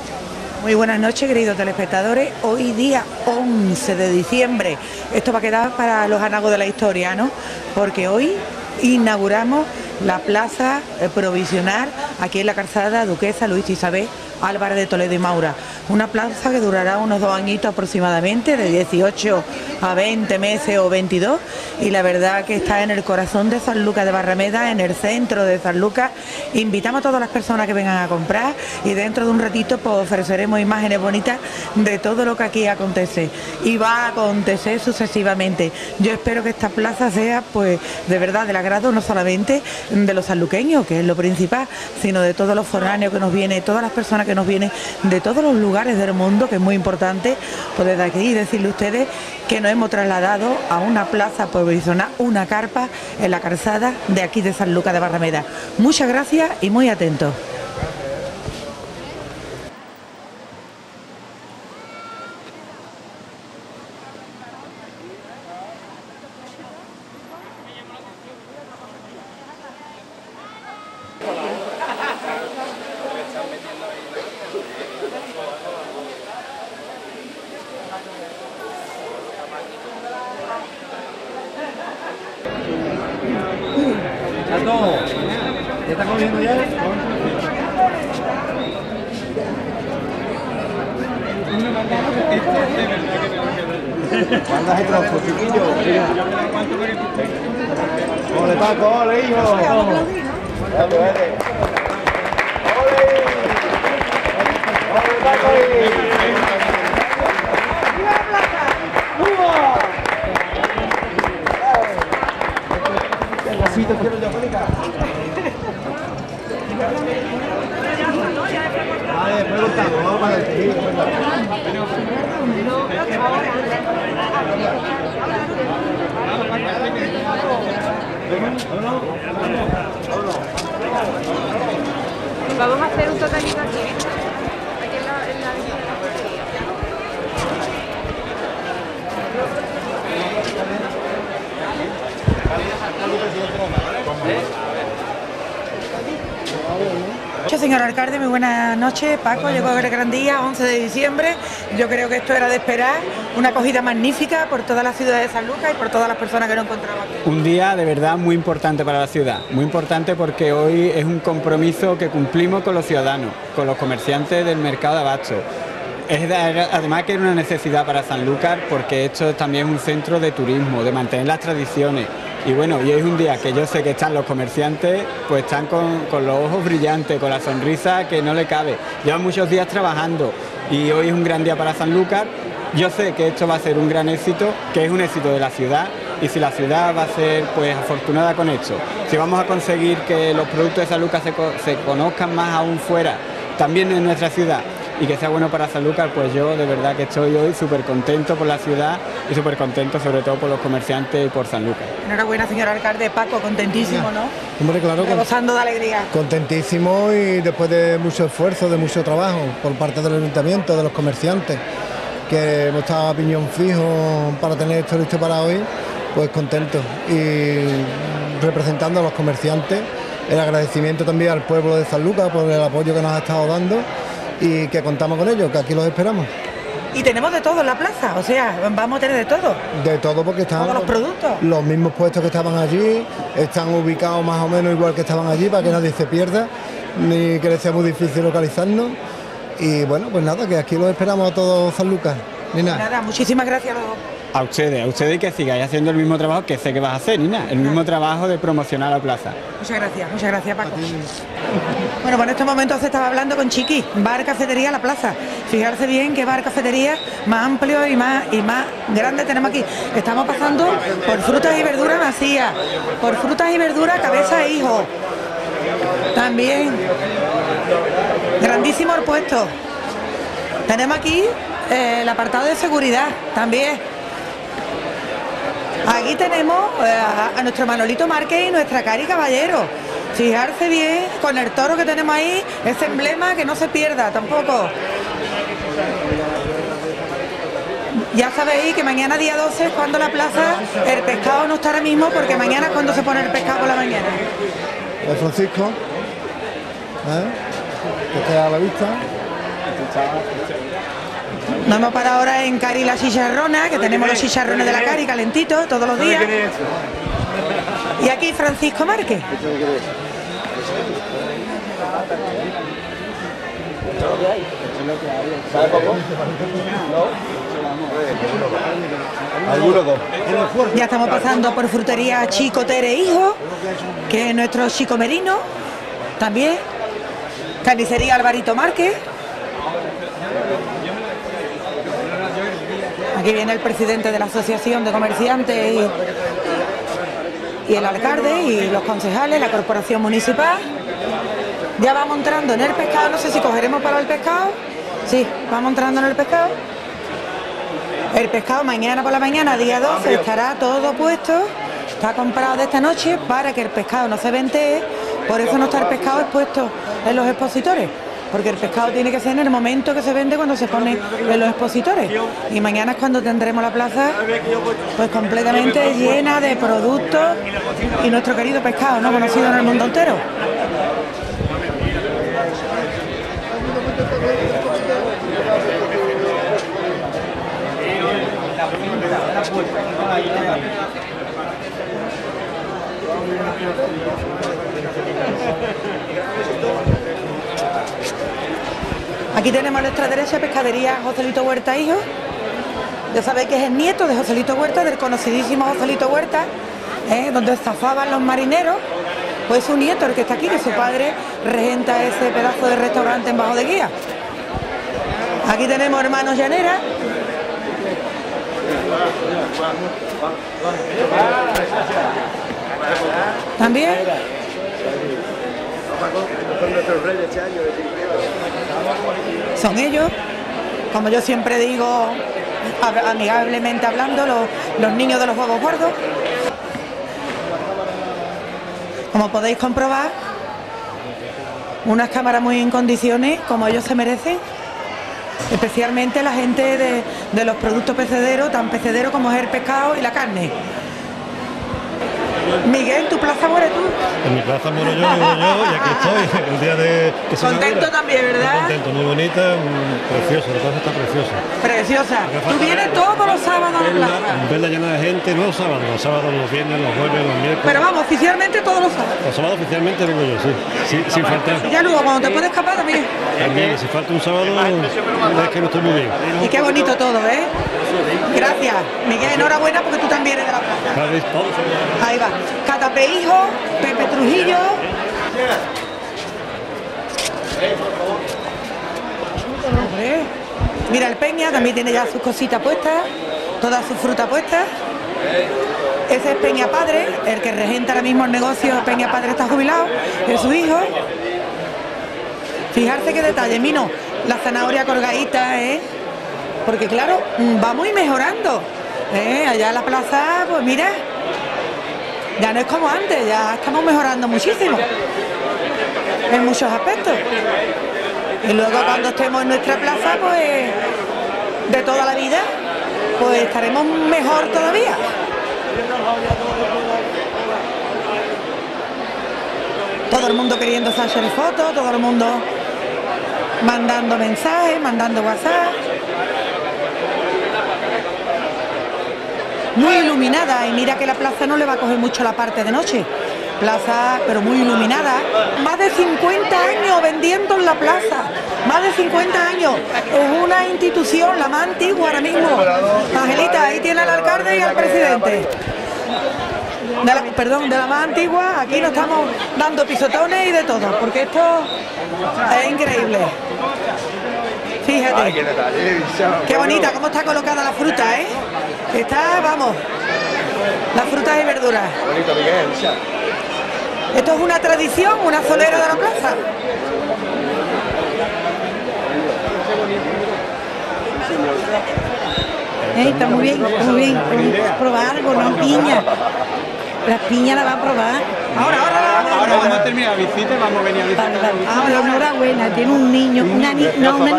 Muy buenas noches, queridos telespectadores. Hoy día 11 de diciembre. Esto va a quedar para los anagos de la historia, ¿no? Porque hoy inauguramos la plaza provisional aquí en la calzada Duquesa Luis Isabel Álvarez de Toledo y Maura. Una plaza que durará unos 2 añitos aproximadamente, de 18 a 20 meses o 22, y la verdad que está en el corazón de Sanlúcar de Barrameda, en el centro de Sanlúcar. Invitamos a todas las personas que vengan a comprar y dentro de un ratito pues ofreceremos imágenes bonitas de todo lo que aquí acontece y va a acontecer sucesivamente. Yo espero que esta plaza sea pues de verdad del agrado no solamente de los sanluqueños, que es lo principal, sino de todos los foráneos que nos vienen, todas las personas que nos vienen de todos los lugares del mundo, que es muy importante, pues desde aquí decirle a ustedes que nos hemos trasladado a una plaza provisional, una carpa en la calzada de aquí de Sanlúcar de Barrameda. Muchas gracias y muy atentos. ¿Ya está comiendo ya? ¿Cuántas hay trozos, chiquillo? ¡Ole, Paco! ¡Ole, hijo! ¡Ole, vete! ¡Ole! ¡Ole, Paco! ¡Viva la plaza! ¡Viva! Así te quiero yo, Mónica. Vale, preguntamos, vamos para el Vamos a hacer un totalito aquí. Aquí en la Señor alcalde, muy buenas noches. Paco, llegó el gran día, 11 de diciembre. Yo creo que esto era de esperar, una acogida magnífica por toda la ciudad de Sanlúcar y por todas las personas que nos encontramos aquí. Un día de verdad muy importante para la ciudad, muy importante porque hoy es un compromiso que cumplimos con los ciudadanos, con los comerciantes del mercado de abasto. Además que era una necesidad para Sanlúcar porque esto es también un centro de turismo, de mantener las tradiciones. Y bueno, y es un día que yo sé que están los comerciantes, pues están con los ojos brillantes, con la sonrisa que no le cabe. Llevan muchos días trabajando y hoy es un gran día para Sanlúcar. Yo sé que esto va a ser un gran éxito, que es un éxito de la ciudad, y si la ciudad va a ser pues afortunada con esto, si vamos a conseguir que los productos de Sanlúcar se conozcan más aún fuera, también en nuestra ciudad, y que sea bueno para Sanlúcar, pues yo de verdad que estoy hoy súper contento por la ciudad y súper contento sobre todo por los comerciantes y por Sanlúcar. Enhorabuena, señor alcalde. Paco, contentísimo, ¿no? Hombre, claro, gozando de alegría. Contentísimo y después de mucho esfuerzo, de mucho trabajo por parte del ayuntamiento, de los comerciantes, que hemos estado a piñón fijo para tener esto listo para hoy, pues contento. Y representando a los comerciantes, el agradecimiento también al pueblo de Sanlúcar por el apoyo que nos ha estado dando y que contamos con ellos, que aquí los esperamos. Y tenemos de todo en la plaza, o sea, vamos a tener de todo. De todo porque están todos los productos. Los mismos puestos que estaban allí, están ubicados más o menos igual que estaban allí para que nadie se pierda, ni que les sea muy difícil localizarnos. Y bueno, pues nada, que aquí los esperamos a todos Sanlúcar. Nada, muchísimas gracias a los dos. A ustedes que sigáis haciendo el mismo trabajo que sé que vas a hacer, Nina, el mismo trabajo de promocionar la plaza. Muchas gracias Paco. Bueno, pues en estos momentos se estaba hablando con Chiqui, bar cafetería La Plaza. Fijarse bien qué bar cafetería más amplio y más grande tenemos aquí. Estamos pasando por frutas y verduras vacías, por frutas y verduras cabeza e hijo. También, grandísimo el puesto. Tenemos aquí el apartado de seguridad también. Aquí tenemos a nuestro Manolito Márquez y nuestra Cari Caballero. Fijarse bien con el toro que tenemos ahí, ese emblema que no se pierda tampoco. Ya sabéis que mañana día 12 es cuando la plaza, el pescado no está ahora mismo porque mañana es cuando se pone el pescado por la mañana. Francisco, que queda a la vista. Nos hemos parado ahora en Cari la chicharrona, que tenemos los chicharrones de la Cari calentitos todos los días. Y aquí Francisco Márquez. Ya estamos pasando por frutería Chico Tere Hijo, que es nuestro Chico Merino, también. Carnicería Alvarito Márquez. Aquí viene el presidente de la Asociación de Comerciantes y el alcalde y los concejales, la corporación municipal. Ya vamos entrando en el pescado, no sé si cogeremos para el pescado. Sí, vamos entrando en el pescado. El pescado mañana por la mañana, día 12, estará todo puesto. Está comprado de esta noche para que el pescado no se ventee. Por eso no está el pescado expuesto en los expositores. Porque el pescado tiene que ser en el momento que se vende, cuando se pone en los expositores. Y mañana es cuando tendremos la plaza pues completamente llena de productos y nuestro querido pescado, ¿no?, conocido en el mundo entero. Aquí tenemos a nuestra derecha pescadería Joselito Huerta Hijo. Ya sabéis que es el nieto de Joselito Huerta, del conocidísimo Joselito Huerta, donde zafaban los marineros. Pues su nieto, el que está aquí, que su padre regenta ese pedazo de restaurante en Bajo de Guía. Aquí tenemos hermanos Llanera. También. Son ellos, como yo siempre digo, amigablemente hablando, los niños de los huevos gordos. Como podéis comprobar, unas cámaras muy en condiciones, como ellos se merecen, especialmente la gente de los productos pecederos, tan pecederos como es el pescado y la carne. Miguel, ¿tu plaza muere tú? En mi plaza muero yo, vivo yo, y aquí estoy, el día de... que se contento inaugura. También, ¿verdad? Muy contento, muy bonita, preciosa, la plaza está preciosa. Preciosa. Tú vienes todos los sábados a la plaza. Verla llena de gente, no los sábados, los viernes, los jueves, los miércoles. Pero vamos, oficialmente todos los sábados. Los sábados oficialmente vengo yo, sí, sin faltar. Y ya luego, cuando te puedes escapar también. También, si falta un sábado, es que no estoy muy bien. Y qué bonito todo, ¿eh? Gracias. Miguel, enhorabuena porque tú también eres de la plaza. Ahí va. Catape Hijo, Pepe Trujillo. Hombre. Mira, el Peña también tiene ya sus cositas puestas, todas sus frutas puestas. Ese es Peña Padre, el que regenta ahora mismo el negocio. Peña Padre está jubilado, es su hijo. Fijarse qué detalle, Mino, la zanahoria colgadita, porque claro, va muy mejorando. Allá en la plaza, pues mira, ya no es como antes, ya estamos mejorando muchísimo en muchos aspectos. Y luego cuando estemos en nuestra plaza, pues de toda la vida, pues estaremos mejor todavía. Todo el mundo queriendo hacer fotos, todo el mundo mandando mensajes, mandando WhatsApp. Muy iluminada, y mira que la plaza no le va a coger mucho la parte de noche. Plaza, pero muy iluminada. Más de 50 años vendiendo en la plaza. Más de 50 años. Es una institución, la más antigua ahora mismo. Angelita, ahí tiene al alcalde y al presidente. De la más antigua, aquí nos estamos dando pisotones y de todo, porque esto es increíble. Fíjate, qué bonita, cómo está colocada la fruta, Está, vamos, las frutas y verduras. Esto es una tradición, una solera de la plaza. Está muy bien, está muy bien. Probar algo, no piña. Las piñas la va a probar. Ahora vamos a terminar la visita y vamos a venir a visitar. Ahora, enhorabuena, tiene un niño, un niño,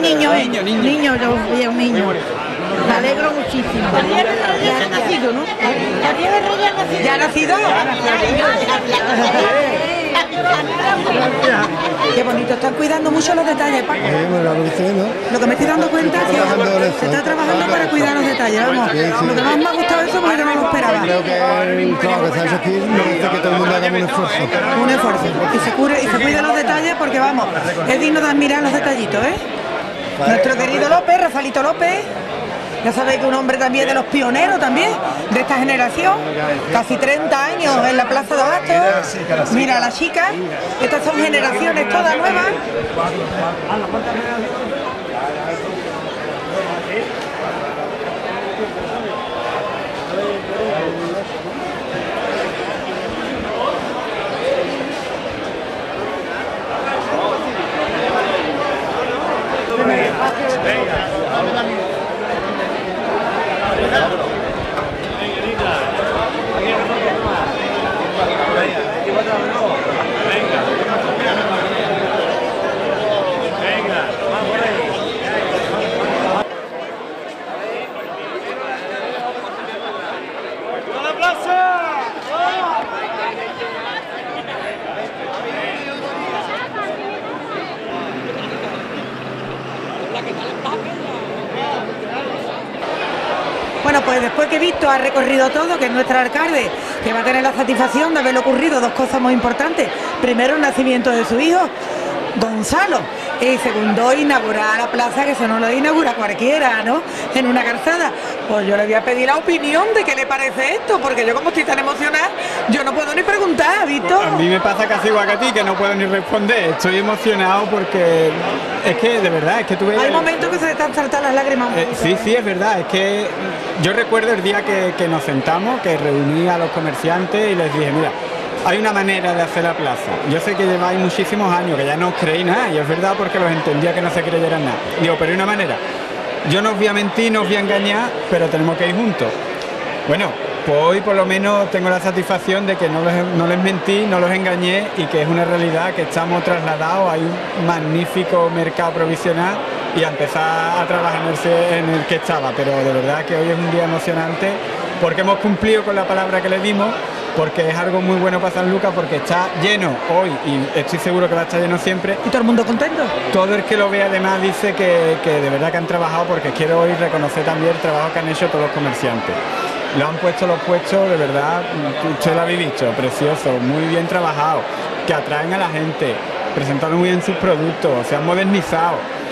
yo un niño. Me alegro muchísimo. Ya ha nacido, ¿no? Ya ha nacido. Qué bonito, están cuidando mucho los detalles, Paco. Lo que me estoy dando cuenta es que se está trabajando para cuidar los detalles, vamos. Lo que más me ha gustado eso porque no lo esperaba. Creo que el trabajo que se ha hecho aquí merece que todo el mundo haga un esfuerzo. Un esfuerzo. Y se cuida los detalles porque, vamos, es digno de admirar los detallitos, ¿eh? Nuestro querido López, Rafaelito López, ya sabéis que un hombre también de los pioneros también, de esta generación, casi 30 años en la Plaza de Abastos. Mira, la chica, estas son generaciones todas nuevas. Bueno, pues después que Víctor ha recorrido todo, que es nuestro alcalde, que va a tener la satisfacción de haberle ocurrido dos cosas muy importantes. Primero, el nacimiento de su hijo, Gonzalo. Y segundo, inaugurar la plaza, que eso no lo inaugura cualquiera, ¿no? En una calzada. Pues yo le voy a pedir la opinión de qué le parece esto, porque yo como estoy tan emocionada, yo no puedo ni preguntar, Víctor. A mí me pasa casi igual que a ti, que no puedo ni responder. Estoy emocionado porque es que, de verdad, es que tuve... Hay momentos que se le están saltando las lágrimas. Sí, es verdad. Es que yo recuerdo el día que nos sentamos, que reuní a los comerciantes y les dije, mira, hay una manera de hacer la plaza. Yo sé que lleváis muchísimos años, que ya no os creéis nada, y es verdad porque los entendía que no se creyeran nada. Digo, pero hay una manera. Yo no os voy a mentir, no os voy a engañar, pero tenemos que ir juntos. Bueno, pues hoy por lo menos tengo la satisfacción de que no les mentí, no los engañé y que es una realidad que estamos trasladados. Hay un magnífico mercado provisional y a empezar a trabajar en el que estaba. Pero de verdad que hoy es un día emocionante porque hemos cumplido con la palabra que le dimos, porque es algo muy bueno para San Lucas, porque está lleno hoy y estoy seguro que va a estar lleno siempre. ¿Y todo el mundo contento? Todo el que lo ve además dice que de verdad que han trabajado, porque quiero hoy reconocer también el trabajo que han hecho todos los comerciantes. Lo han puesto los puestos, de verdad, usted lo habéis visto, precioso, muy bien trabajado, que atraen a la gente, presentando muy bien sus productos, se han modernizado.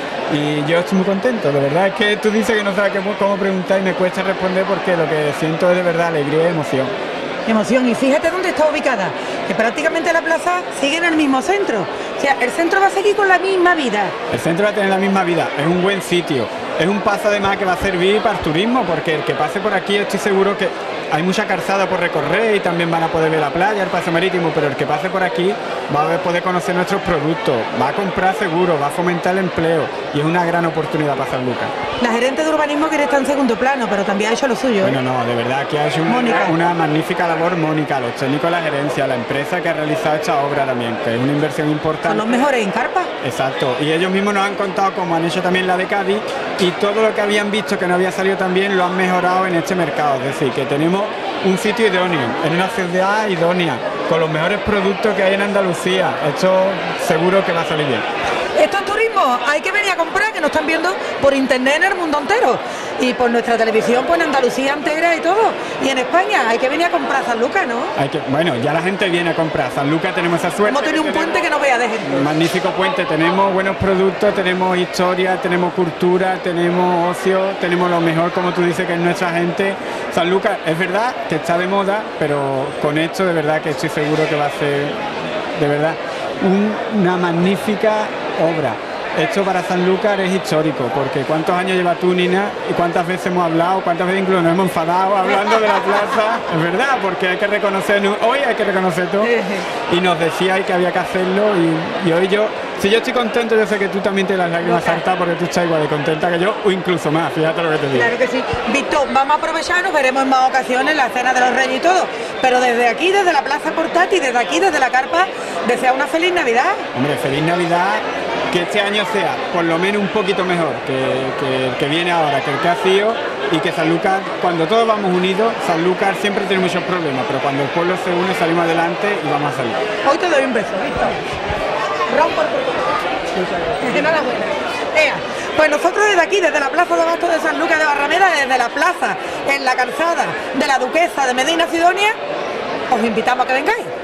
Y yo estoy muy contento, de verdad. Es que tú dices que no sabes cómo preguntar y me cuesta responder porque lo que siento es de verdad alegría y emoción. Emoción, y fíjate dónde está ubicada, que prácticamente la plaza sigue en el mismo centro. O sea, el centro va a seguir con la misma vida. El centro va a tener la misma vida, es un buen sitio. Es un paso además que va a servir para el turismo, porque el que pase por aquí estoy seguro que hay mucha calzada por recorrer y también van a poder ver la playa, el paseo marítimo, pero el que pase por aquí va a poder conocer nuestros productos, va a comprar seguro, va a fomentar el empleo y es una gran oportunidad para San Lucas. La gerente de urbanismo quiere estar en segundo plano, pero también ha hecho lo suyo. Bueno, no, de verdad que ha hecho una magnífica labor Mónica, los técnicos de la gerencia, la empresa que ha realizado esta obra también, que es una inversión importante. Son los mejores en carpa. Exacto, y ellos mismos nos han contado cómo han hecho también la de Cádiz y todo lo que habían visto que no había salido tan bien lo han mejorado en este mercado, es decir, que tenemos un sitio idóneo, en una ciudad idónea, con los mejores productos que hay en Andalucía. Esto seguro que va a salir bien. Esto es turismo, hay que venir a comprar, que nos están viendo por internet en el mundo entero y por nuestra televisión, pues en Andalucía entera y todo, y en España. Hay que venir a comprar San Lucas, ¿no? Bueno, ya la gente viene a comprar San Lucas, tenemos esa suerte. Hemos tenido un puente que no vea de gente. Magnífico puente, tenemos buenos productos, tenemos historia, tenemos cultura, tenemos ocio, tenemos lo mejor, como tú dices, que es nuestra gente. San Lucas, es verdad que está de moda, pero con esto de verdad que estoy seguro que va a ser, de verdad, una magnífica obra. Esto para San Lucas es histórico, porque ¿cuántos años lleva tú, Nina? ¿Y cuántas veces hemos hablado? ¿Cuántas veces incluso nos hemos enfadado hablando de la plaza? Es verdad, porque hay que reconocer, hoy hay que reconocer todo. Y nos decía que había que hacerlo y hoy si yo estoy contento, yo sé que tú también te las lágrimas saltas porque tú estás igual de contenta que yo o incluso más, fíjate lo que te digo. Claro que sí. Víctor, vamos a aprovechar, nos veremos en más ocasiones, la cena de los Reyes y todo, pero desde aquí, desde la Plaza Portátil, desde aquí, desde la carpa, desea una feliz Navidad. Hombre, feliz Navidad, que este año sea por lo menos un poquito mejor que el que viene ahora, que el que ha sido, y que Sanlúcar, cuando todos vamos unidos, Sanlúcar siempre tiene muchos problemas, pero cuando el pueblo se une salimos adelante y vamos a salir. Hoy te doy un beso, Víctor. Rompo el culo. Enhorabuena. Ea, pues nosotros desde aquí, desde la Plaza de Abastos de Sanlúcar de Barrameda, desde la plaza, en la calzada de la Duquesa de Medina Sidonia, os invitamos a que vengáis.